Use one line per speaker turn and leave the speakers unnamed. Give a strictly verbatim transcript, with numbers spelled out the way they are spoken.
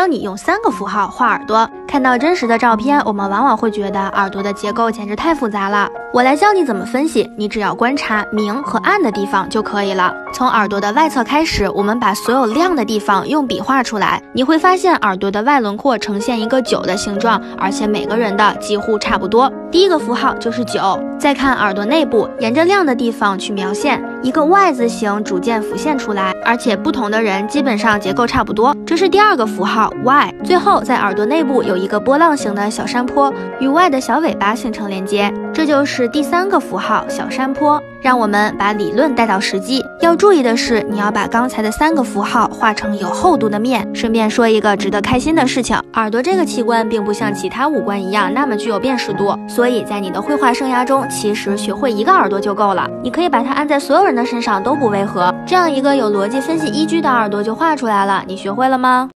教你用三个符号画耳朵。看到真实的照片，我们往往会觉得耳朵的结构简直太复杂了。我来教你怎么分析，你只要观察明和暗的地方就可以了。从耳朵的外侧开始，我们把所有亮的地方用笔画出来，你会发现耳朵的外轮廓呈现一个九的形状，而且每个人的几乎差不多。第一个符号就是九。再看耳朵内部，沿着亮的地方去描线，一个 Y 字形逐渐浮现出来，而且不同的人基本上结构差不多，这是第二个符号 Y。 最后在耳朵内部有一个波浪形的小山坡，与 Y 的小尾巴形成连接，这就是第三个符号小山坡。让我们把理论带到实际，要注意的是，你要把刚才的三个符号画成有厚度的面。顺便说一个值得开心的事情，耳朵这个器官并不像其他五官一样那么具有辨识度，所以在你的绘画生涯中，其实学会一个耳朵就够了，你可以把它按在所有人的身上都不违和，这样一个有逻辑分析依据的耳朵就画出来了。你学会了吗？